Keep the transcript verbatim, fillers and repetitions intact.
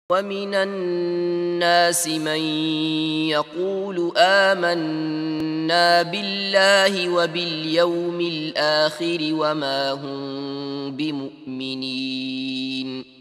ومن الناس من يقول آمنا بالله وباليوم الآخر وما هم بمؤمنين